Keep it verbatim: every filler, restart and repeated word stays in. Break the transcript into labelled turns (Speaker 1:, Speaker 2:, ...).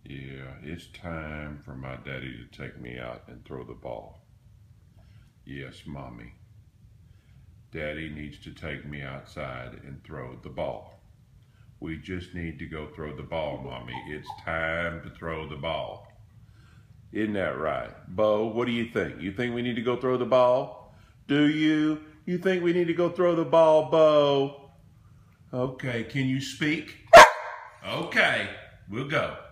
Speaker 1: Yeah, it's time for my daddy to take me out and throw the ball. Yes, Mommy. Daddy needs to take me outside and throw the ball. We just need to go throw the ball, Mommy. It's time to throw the ball. Isn't that right? Beaux, what do you think? You think we need to go throw the ball? Do you? You think we need to go throw the ball, Beaux? Okay, can you speak? Okay, we'll go.